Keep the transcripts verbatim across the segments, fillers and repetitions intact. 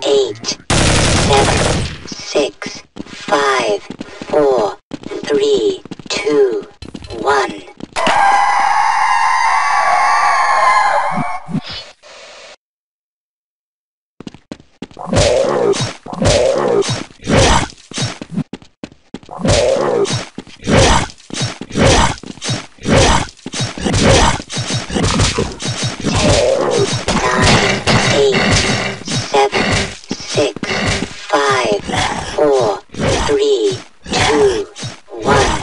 eight, seven, six, five, four, three, two, one. Four, three, two, one.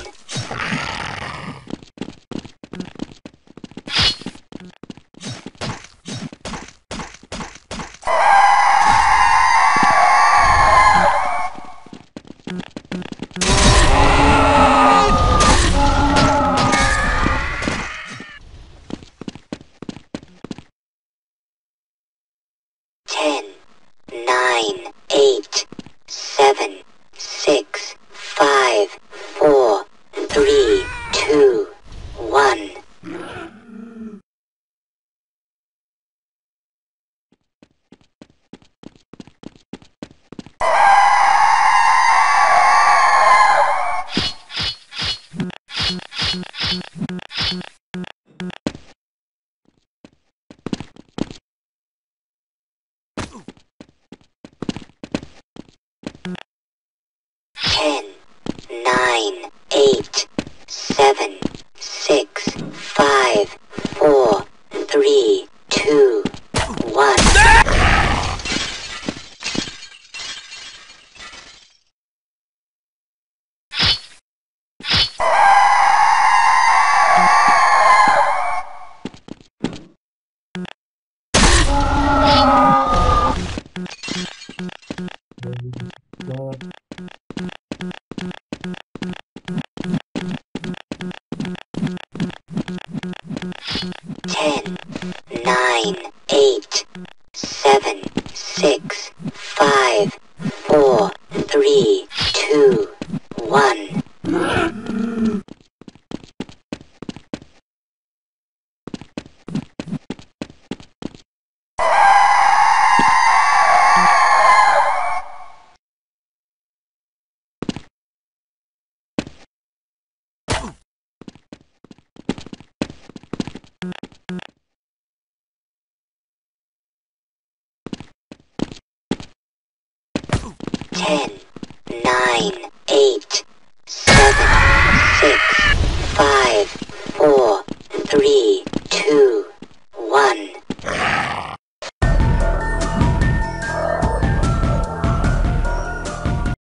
Ten, nine, eight, seven, six, five, four, three, two, one. Ten, nine, eight, seven, six, five, four, three, two, one. Ten, nine, eight, seven, six, five, four, three, two, one. Ten, nine, eight, seven, six, five, four, three,